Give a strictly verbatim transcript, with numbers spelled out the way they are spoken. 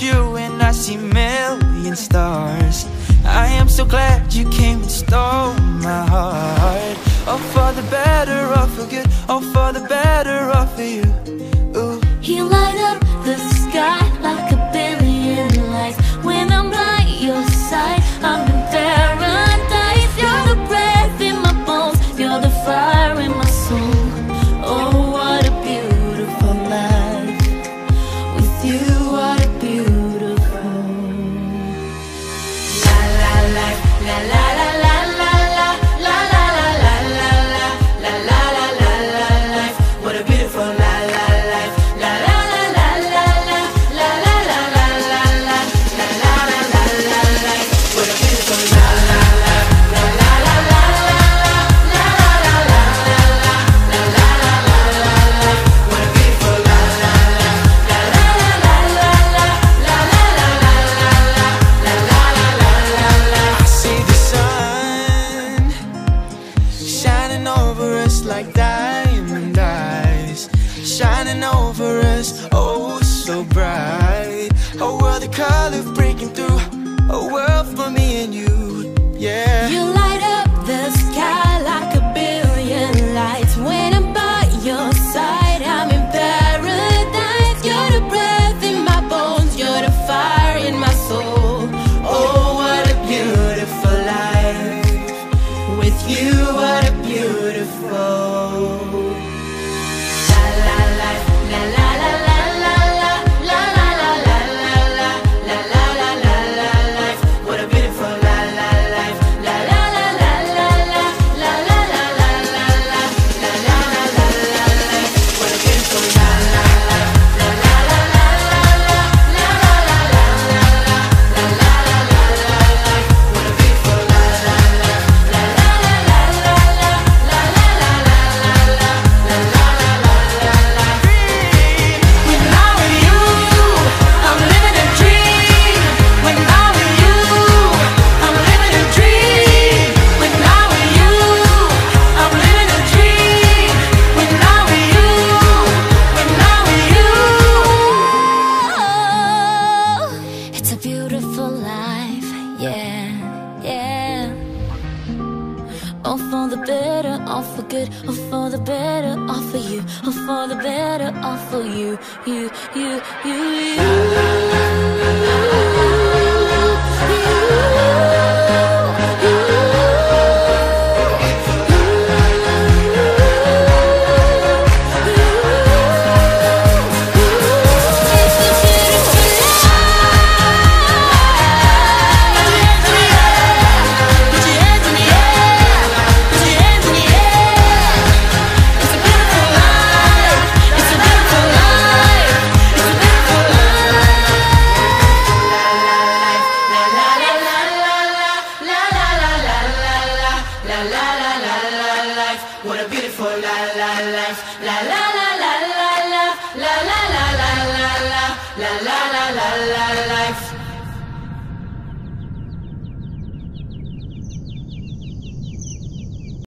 you and I see million stars. I am so glad you came and stole my heart. Oh, for the better or for good, oh, for the better or for you. Ooh. You light up the sky like a billion lights. When I'm by your side, I'm in paradise. You're the breath in my bones, you're the fire in my soul. Oh, what a beautiful life. With you, what a beautiful. La la life, la la la la la la la la la la la la la la la la la life. What a beautiful la la life. La la la la la la la la la la la la la la la la life. What a beautiful la la la la la la la la la la la la la la la la la life. What a beautiful la la la la la la la la la la la la la la la la. I see the sun shining over us like diamond eyes, shining over us, oh so bright. A world of color breaking through, a world for me and you, yeah. You light up the sky like a billion lights. When I'm by your side, I'm in paradise. You're the breath in my bones, you're the fire in my soul. Oh, what a beautiful life. With you, what a beautiful. La la life, la la la la la la la la la la la la la la la la life. What a beautiful la la life. La la la la la la la la la la la la la la la la life. What a beautiful la la life. La la la la la la la la la la la la la la la life. What a beautiful la la life. La la la la la la la la la la la la la la la la life. When I'm with you, I'm living a dream. When I'm with you, I'm living a dream. When I'm with you, I'm living a dream. When I'm with you, when I'm with you. It's a beautiful life, yeah, yeah. All for the better, all for good, all for the better, all for you, all for the better, all for you, you, you, you, you. What a beautiful la la life. La la la la la la la la la la la la la la la la life.